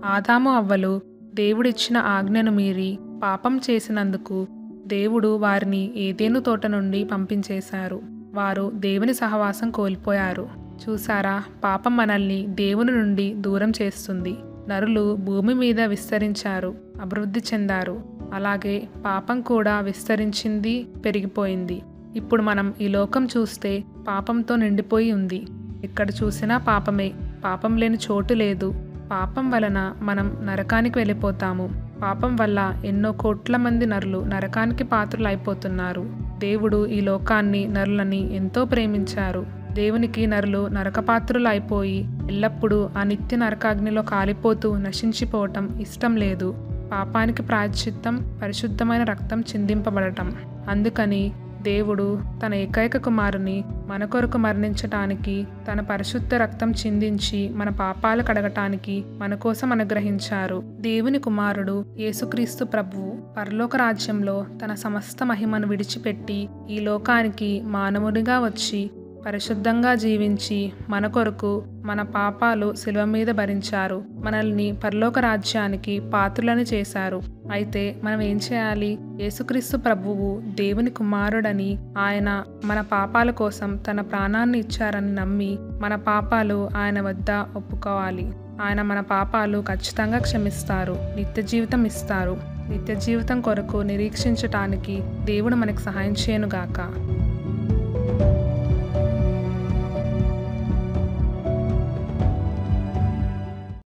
ఆదాము అవ్వలు దేవుడిచ్చిన ఆజ్ఞను మీరి పాపం చేసినందుకు దేవుడు వారిని ఏదెను తోట నుండి పంపించేశారు. వారు దేవుని సహవాసం కోల్పోయారు. చూసారా, పాపం మనల్ని దేవుని నుండి దూరం చేస్తుంది. నరులు భూమి మీద విస్తరించారు, అభివృద్ధి చెందారు. అలాగే పాపం కూడా విస్తరించింది, పెరిగిపోయింది. ఇప్పుడు మనం ఈ లోకం చూస్తే పాపంతో నిండిపోయి ఉంది. ఎక్కడ చూసినా పాపమే. పాపం లేని చోటు లేదు. పాపం వలన మనం నరకానికి వెళ్ళిపోతాము. పాపం వల్ల ఎన్నో కోట్ల మంది నరులు నరకానికి పాత్రులైపోతున్నారు. దేవుడు ఈ లోకాన్ని, నరులని ఎంతో ప్రేమించారు. దేవునికి నరులు నరకపాత్రులు అయిపోయి ఎల్లప్పుడూ ఆ నిత్య నరకాగ్నిలో కాలిపోతూ నశించిపోవటం ఇష్టం లేదు. పాపానికి ప్రాయశ్చిత్తం పరిశుద్ధమైన రక్తం చిందింపబడటం. అందుకని దేవుడు తన ఏకైక కుమారుని మన కొరకు మరణించటానికి, తన పరిశుద్ధ రక్తం చిందించి మన పాపాలు కడగటానికి మన కోసం అనుగ్రహించారు. దేవుని కుమారుడు యేసుక్రీస్తు ప్రభువు పరలోక రాజ్యంలో తన సమస్త మహిమను విడిచిపెట్టి ఈ లోకానికి మానవునిగా వచ్చి పరిశుద్ధంగా జీవించి మన కొరకు మన పాపాలు శిలువ మీద భరించారు. మనల్ని పరలోక రాజ్యానికి పాత్రులని చేశారు. అయితే మనం ఏం చేయాలి? యేసుక్రీస్తు ప్రభువు దేవుని కుమారుడని, ఆయన మన పాపాల కోసం తన ప్రాణాన్ని ఇచ్చారని నమ్మి మన పాపాలు ఆయన వద్ద ఒప్పుకోవాలి. ఆయన మన పాపాలు ఖచ్చితంగా క్షమిస్తారు, నిత్య జీవితం ఇస్తారు. నిత్య జీవితం కొరకు నిరీక్షించటానికి దేవుడు మనకు సహాయం చేయనుగాక.